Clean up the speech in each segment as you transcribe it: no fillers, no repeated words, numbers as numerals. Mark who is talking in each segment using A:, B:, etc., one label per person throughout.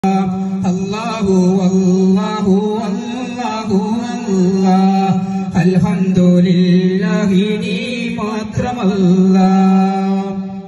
A: الله والله والله الله الحمد لله نعم أكرم الله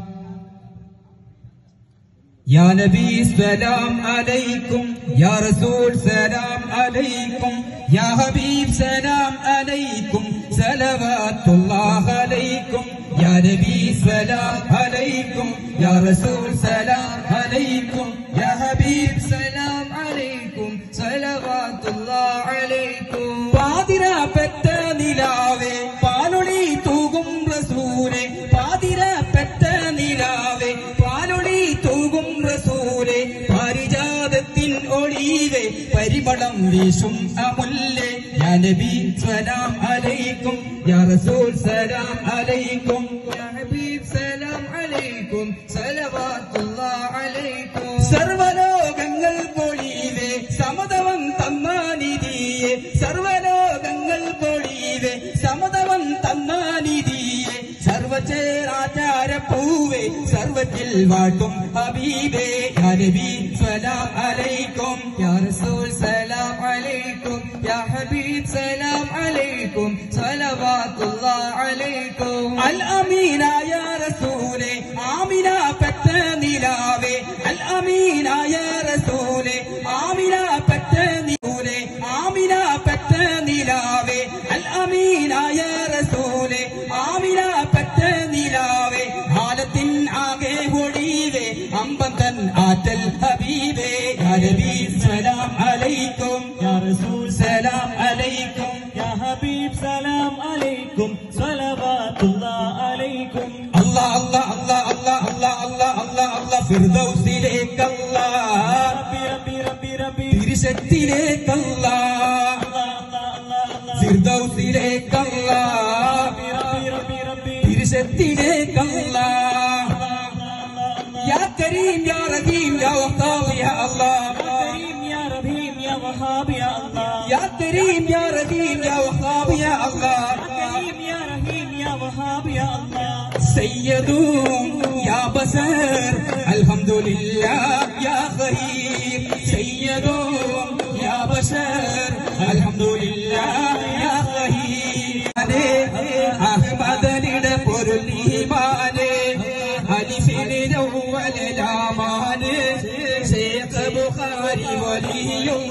A: يا نبي سلام عليكم يا رسول سلام عليكم يا حبيب سلام عليكم صلوات الله عليكم يا نبي سلام عليكم يا رسول سلام عليكم يا حبيب سلام عليكم صلوات الله عليكم പാതിരാ പെറ്റ നിലാവേ പാലൊളി തൂകും റസൂലേ പാതിരാ പെറ്റ നിലാവേ പാലൊളി തൂകും റസൂലേ പാരിജാതത്തിൻ ഒളിവേ പരിമളം വീശും അമുല്ലേ യാ നബി സലാം അലൈക്കും യാ റസൂൽ സലാം അലൈക്കും യാ ഹബീബ് സലാം അലൈക്കും സലവാത്തുല്ലാഹി അലൈക്കും സർവലോകങ്ങൾ പൊളിവേ സമതവം തന്നാനിധിയെ സർവലോകങ്ങൾ പൊളിവേ സമതവം തന്നാനിധിയെ സർവചേരാചാരപ്പൂവേ സർവത്തിൽ വാട്ടും ഹബീബേ യാ നബി സലാം അലൈക്കും യാ റസൂൽ സലാം അലൈക്കും യാ ഹബീബ് സലാം അലൈക്കും സലവാത്തുല്ലാഹി അലൈക്കും അൽ അമീനായ റസൂലേ ആമിന പെറ്റ നിലാവേ അൽ അമീനായ റസൂലേ ആമിന പെറ്റ നിലാവേ ആമിന പെറ്റ നിലാവേ അൽ അമീനായ റസൂലേ ആമിന പെറ്റ നിലാവേ ആലത്തിൻ ആകെ ഒളിവേ അമ്പന്തൻ ആറ്റൽ ഹബീബേ യാ നബി സലാം അലൈക്കും യാ റസൂൽ സലാം അലൈക്കും യാ ഹബീബ് സലാം അലൈക്കും സ്വലവാത്തുല്ലാഹി അലൈക്കും അല്ലാഹ് അല്ലാഹ് അല്ലാഹ് അല്ലാഹ് അല്ലാഹ് അല്ലാഹ് അല്ലാഹ് ഫിർദൗസിലേക്ക് അല്ലാഹ് റബ്ബി റബ്ബി റബ്ബി റബ്ബി തിരുശക്തിയിലേക്ക് അല്ലാഹ് ഫിർദൗസിലേക്ക് അല്ലാഹ് റബ്ബി റബ്ബി റബ്ബി തിരുശക്തിയിലേക്ക് അല്ലാഹ് യാ കരീം യാ റഹീം യാ വഹാബ് യാ അല്ലാഹ് وهاب يا الله يا كريم يا رحيم يا وهاب يا الله يا كريم يا رحيم يا وهاب يا الله سيد يا بشر الحمد لله يا خير سيد يا بشر الحمد لله يا خير أحمد لنا برليمانه ألفين الأول لامان شيخ بخاري ولي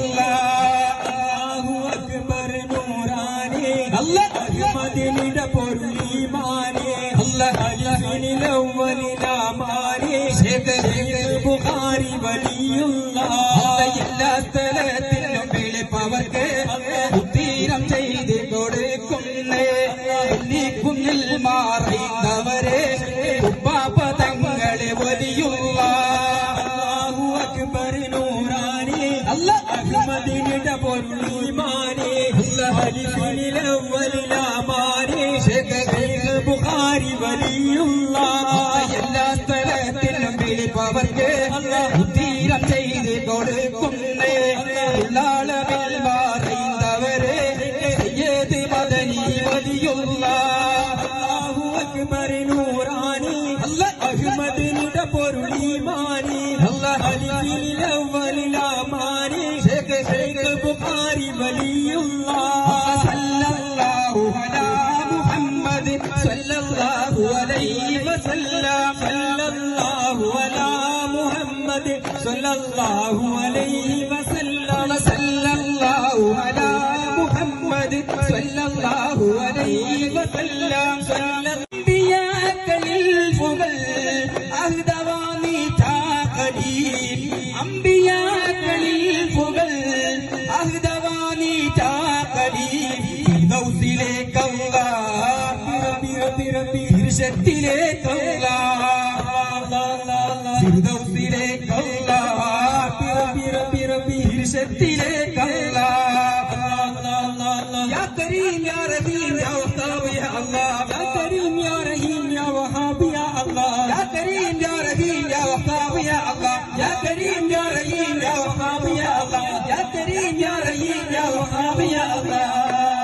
A: الله أكبر نوراني الله أحمد لنا برليمانه الله ألفين الأول لامان شيخ بخاري ولي الله എല്ലാ സ്ഥലത്തിലും വിളിപ്പവർക്ക് ഉത്തീരം ചെയ്ത് കൊടുക്കുന്നേ കുന്നിൽ മാറിയവരെ ഉപ്പാപതങ്ങളെ വലിയുള്ള അല്ലാഹു അക്ബർ നൂറാനി അല്ലാഹ് അഹ്മദിന്റെ പൊരുളിമാനി അലിഫിൽ അവ്വലിലാമാനി ശൈഖ് ബുഖാരി വലിയുള്ള എല്ലാ സ്ഥലത്തിലും വിളിപ്പവർക്ക് ഉത്തീരം ചെയ്ത് കൊടുക്കുന്നേ ഉള്ളാളവിൽ മാറിയവരെ സയ്യിദ് മദനി വലിയുള്ള അല്ലാഹു അക്ബർ നൂറാനി അല്ലാഹ് അഹ്മദിന്റെ പൊരുളിമാനി അല്ലാഹ് അലിഫിൽ അവ്വലിലാമാനി ശൈഖ് ബുഖാരി വലിയുള്ള സല്ലല്ലാഹു അലാ മുഹമ്മദ് സല്ലല്ലാഹു അലൈഹി വസല്ലം സല്ലല്ലാഹു അലാ മുഹമ്മദ് സല്ലല്ലാഹു അലൈഹി വസല്ലം സല്ലല്ലാഹു അലാ മുഹമ്മദ് സല്ലല്ലാഹു അലൈഹി വസല്ലം അംബിയാക്കളിൽ പുകൾ അഹ്ദവാനി താഖലീൽ അംബിയാക്കളിൽ പുകൾ അഹ്ദവാനി താഖലീൽ ഫിർദൗസിലേക്ക് അല്ലാഹ് തിരുശക്തിയിലേക്ക് അല്ലാഹ് ഫിർദൗസിലേക്ക് അല്ലാഹ് തിരുശക്തിയിലേക്ക് അല്ലാഹ് യാ കരീം യാ റഹീം യാ വഹാബ് യാ അല്ലാഹ് യാ കരീം യാ റഹീം യാ വഹാബ് യാ അല്ലാഹ് യാ കരീം യാ റഹീം യാ വഹാബ് യാ അല്ലാഹ് യാ കരീം യാ റഹീം യാ വഹാബ് യാ അല്ലാഹ് യാ കരീം യാ റഹീം യാ വഹാബ് യാ അല്ലാഹ്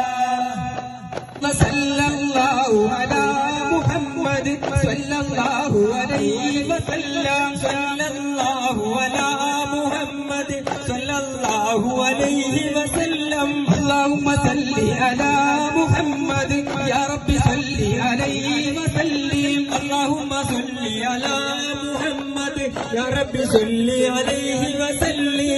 A: സല്ലല്ലാഹു അലാ മുഹമ്മദ് സല്ലല്ലാഹു അലൈഹി വസല്ലം സല്ലല്ലാഹു അലാ മുഹമ്മദ് الله عليه وسلم. اللهم صل على محمد يا رب صل عليه وسلم. اللهم صل على محمد يا رب صل عليه وسلم.